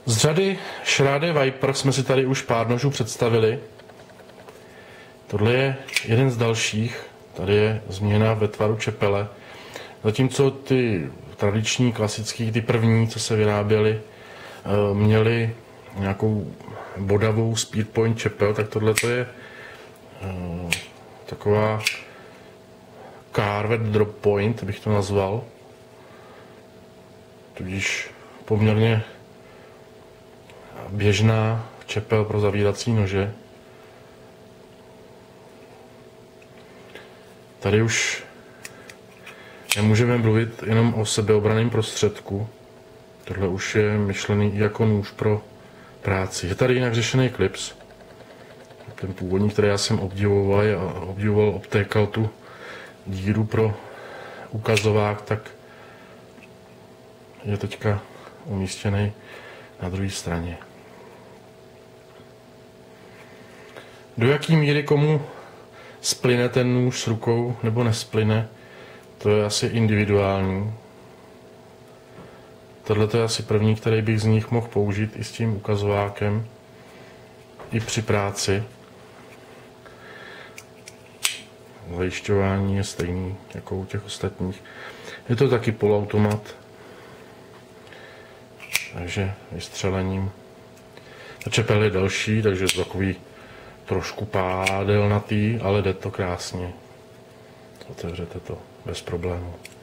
Z řady Schrade Viper jsme si tady už pár nožů představili. Tohle je jeden z dalších. Tady je změna ve tvaru čepele. Zatímco ty tradiční, klasický, ty první, co se vyráběly, měly nějakou bodavou speedpoint čepel, tak tohle je taková carved drop point, bych to nazval. Tudíž poměrně běžná čepel pro zavírací nože. Tady už nemůžeme mluvit jenom o sebeobranném prostředku. Tohle už je myšlený jako nůž pro práci. Je tady jinak řešený klips. Ten původní, který já jsem obdivoval, obtékal tu díru pro ukazovák, tak je teďka umístěný na druhé straně. Do jaký míry komu splyne ten nůž s rukou nebo nesplyne, to je asi individuální. Tohle je asi první, který bych z nich mohl použít i s tím ukazovákem, i při práci. Zajišťování je stejný jako u těch ostatních. Je to taky polautomat, takže vystřelením. Ta čepel je delší, takže je to takový trošku pádelnatý, ale jde to krásně. Otevřete to bez problému.